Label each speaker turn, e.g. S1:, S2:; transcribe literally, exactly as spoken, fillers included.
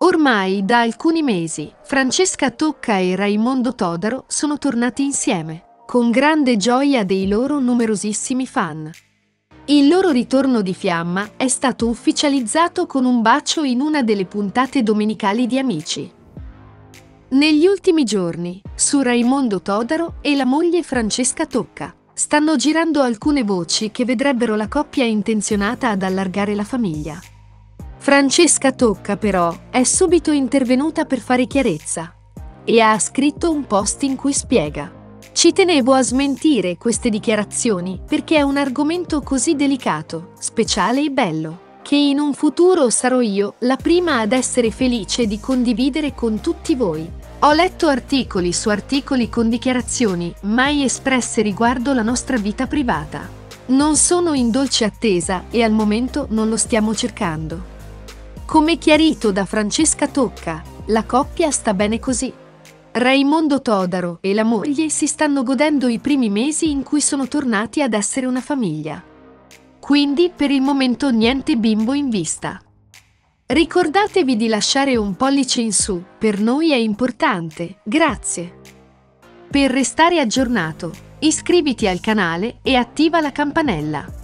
S1: Ormai da alcuni mesi Francesca Tocca e Raimondo Todaro sono tornati insieme, con grande gioia dei loro numerosissimi fan. Il loro ritorno di fiamma è stato ufficializzato con un bacio in una delle puntate domenicali di Amici. Negli ultimi giorni, su Raimondo Todaro e la moglie Francesca Tocca, stanno girando alcune voci che vedrebbero la coppia intenzionata ad allargare la famiglia. Francesca Tocca, però, è subito intervenuta per fare chiarezza e ha scritto un post in cui spiega: "Ci tenevo a smentire queste dichiarazioni perché è un argomento così delicato, speciale e bello, che in un futuro sarò io la prima ad essere felice di condividere con tutti voi. Ho letto articoli su articoli con dichiarazioni mai espresse riguardo la nostra vita privata. Non sono in dolce attesa e al momento non lo stiamo cercando." Come chiarito da Francesca Tocca, la coppia sta bene così. Raimondo Todaro e la moglie si stanno godendo i primi mesi in cui sono tornati ad essere una famiglia. Quindi per il momento niente bimbo in vista. Ricordatevi di lasciare un pollice in su, per noi è importante, grazie. Per restare aggiornato, iscriviti al canale e attiva la campanella.